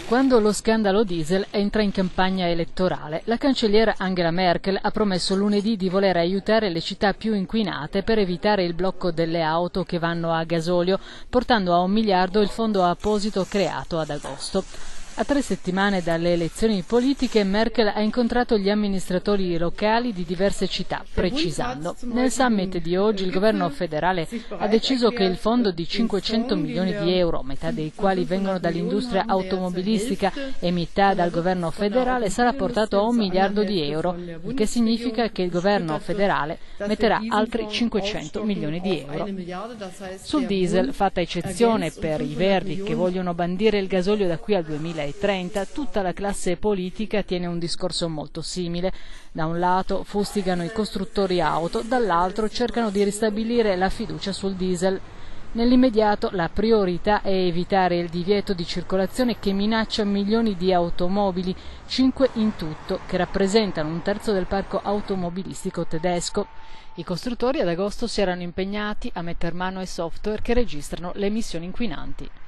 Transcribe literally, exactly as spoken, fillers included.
Quando lo scandalo diesel entra in campagna elettorale, la cancelliera Angela Merkel ha promesso lunedì di voler aiutare le città più inquinate per evitare il blocco delle auto che vanno a gasolio, portando a un miliardo il fondo apposito creato ad agosto. A tre settimane dalle elezioni politiche, Merkel ha incontrato gli amministratori locali di diverse città, precisando: nel summit di oggi il governo federale ha deciso che il fondo di cinquecento milioni di euro, metà dei quali vengono dall'industria automobilistica e metà dal governo federale, sarà portato a un miliardo di euro, il che significa che il governo federale metterà altri cinquecento milioni di euro. Sul diesel, fatta eccezione per i Verdi che vogliono bandire il gasolio da qui al duemilatrenta, tutta la classe politica tiene un discorso molto simile. Da un lato fustigano i costruttori auto, dall'altro cercano di ristabilire la fiducia sul diesel. Nell'immediato la priorità è evitare il divieto di circolazione che minaccia milioni di automobili, cinque in tutto, che rappresentano un terzo del parco automobilistico tedesco. I costruttori ad agosto si erano impegnati a metter mano ai software che registrano le emissioni inquinanti.